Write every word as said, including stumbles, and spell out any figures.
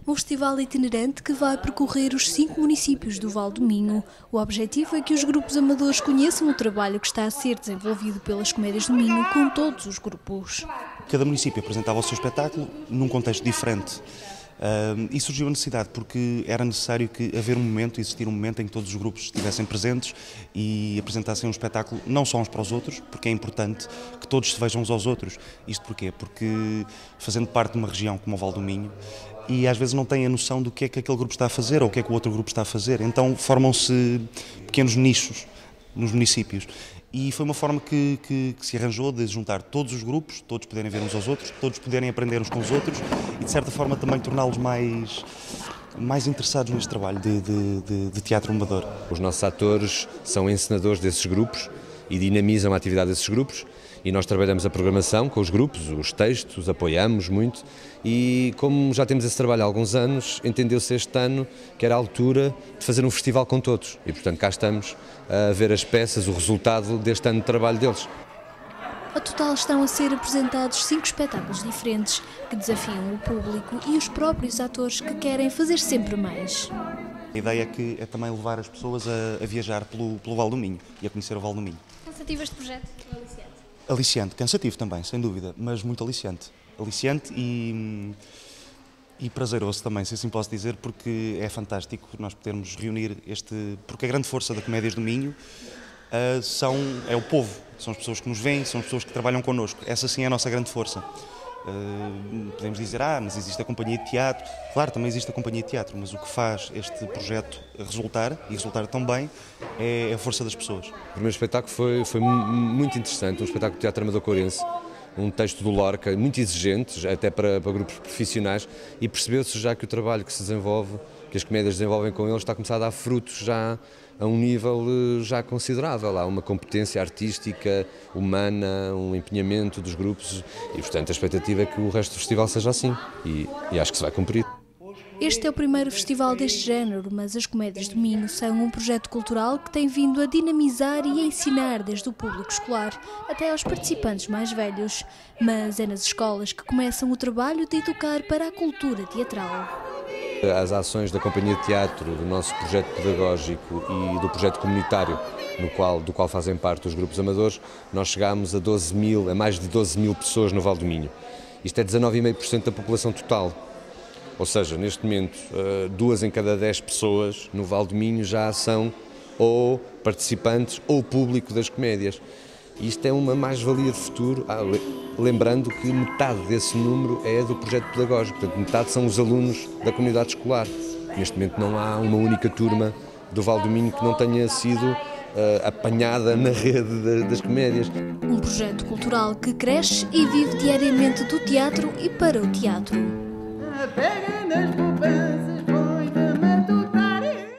Um festival itinerante que vai percorrer os cinco municípios do Val do Minho. O objetivo é que os grupos amadores conheçam o trabalho que está a ser desenvolvido pelas Comédias do Minho com todos os grupos. Cada município apresentava o seu espetáculo num contexto diferente. Uh, e surgiu a necessidade porque era necessário que haver um momento, existir um momento em que todos os grupos estivessem presentes e apresentassem um espetáculo não só uns para os outros, porque é importante que todos se vejam uns aos outros. Isto porquê? Porque fazendo parte de uma região como o Val do Minho, e às vezes não têm a noção do que é que aquele grupo está a fazer ou o que é que o outro grupo está a fazer, então formam-se pequenos nichos nos municípios. E foi uma forma que, que, que se arranjou de juntar todos os grupos, todos poderem ver uns aos outros, todos poderem aprender uns com os outros e, de certa forma, também torná-los mais, mais interessados neste trabalho de, de, de, de teatro amador. Os nossos atores são encenadores desses grupos e dinamizam a atividade desses grupos e nós trabalhamos a programação com os grupos, os textos, apoiamos muito e como já temos esse trabalho há alguns anos, entendeu-se este ano que era a altura de fazer um festival com todos e, portanto, cá estamos a ver as peças, o resultado deste ano de trabalho deles. A total estão a ser apresentados cinco espetáculos diferentes que desafiam o público e os próprios atores que querem fazer sempre mais. A ideia é, que é também levar as pessoas a, a viajar pelo, pelo Val do Minho e a conhecer o Val do Minho. Cansativo este projeto? Aliciante? Aliciante, cansativo também, sem dúvida, mas muito aliciante. Aliciante e, e prazeroso também, se assim posso dizer, porque é fantástico nós podermos reunir este... Porque a grande força da Comédias do Minho uh, são, é o povo, são as pessoas que nos veem, são as pessoas que trabalham connosco. Essa sim é a nossa grande força. Uh, podemos dizer, ah, mas existe a companhia de teatro. Claro, também existe a companhia de teatro, mas o que faz este projeto resultar, e resultar tão bem, é a força das pessoas. O primeiro espetáculo foi, foi muito interessante, um espetáculo de teatro amador corense, um texto do Lorca, muito exigente, até para, para grupos profissionais, e percebeu-se já que o trabalho que se desenvolve, que as comédias desenvolvem com eles, está a começar a dar frutos já a um nível já considerável. Há uma competência artística, humana, um empenhamento dos grupos e, portanto, a expectativa é que o resto do festival seja assim e, e acho que se vai cumprir. Este é o primeiro festival deste género, mas as Comédias do Minho são um projeto cultural que tem vindo a dinamizar e a ensinar desde o público escolar até aos participantes mais velhos. Mas é nas escolas que começam o trabalho de educar para a cultura teatral. As ações da Companhia de Teatro, do nosso projeto pedagógico e do projeto comunitário, no qual, do qual fazem parte os grupos amadores, nós chegámos a, doze mil, a mais de doze mil pessoas no Val do Minho. Isto é dezanove vírgula cinco por cento da população total. Ou seja, neste momento, duas em cada dez pessoas no Val do Minho já são ou participantes ou público das comédias. E isto é uma mais-valia de futuro, lembrando que metade desse número é do projeto pedagógico, portanto, metade são os alunos da comunidade escolar. Neste momento não há uma única turma do Val do Minho que não tenha sido uh, apanhada na rede de, das comédias. Um projeto cultural que cresce e vive diariamente do teatro e para o teatro.